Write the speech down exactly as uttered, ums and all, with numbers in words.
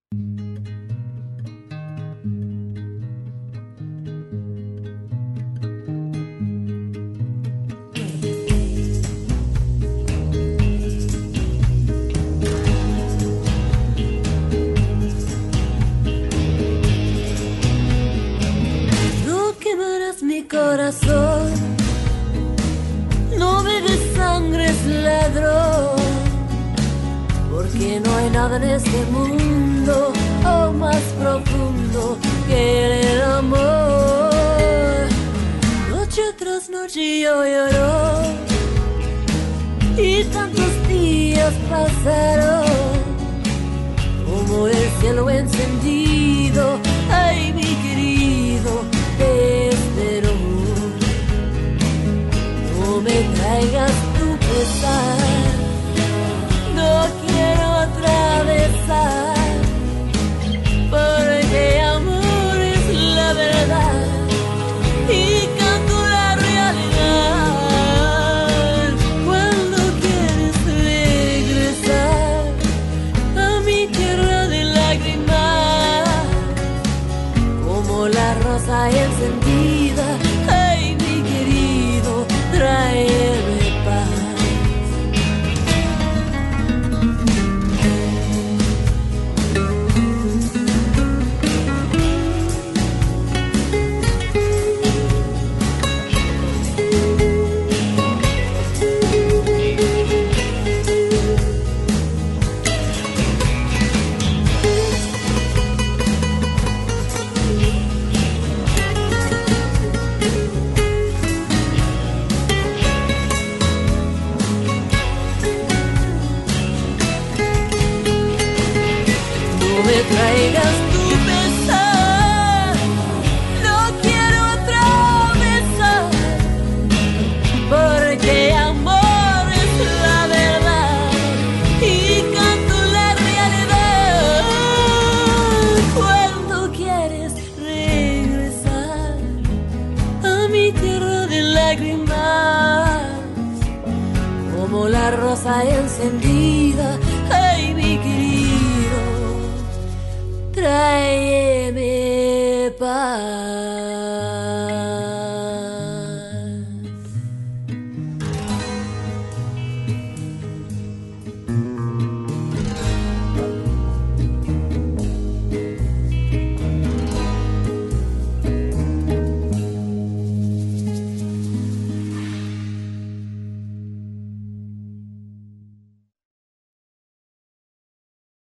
Corazón, no bebes sangre, es ladrón, porque no hay nada en este mundo oh, más profundo que el amor. Noche tras noche yo lloro y tantos días pasaron como el cielo encendido. Ay, mi querido, te espero. No me traigas tu pesar, no quiero atravesar, porque amor es la verdad y canto la realidad. Cuando quieres regresar a mi tierra de lágrimas, como la rosa encendida, ay, mi querido, tráeme paz. Traigas tu pesar, no quiero atravesar, porque amor es la verdad y canto la realidad. Cuando quieres regresar a mi tierra de lágrimas, como la rosa encendida, ay, mi querido, tráeme paz.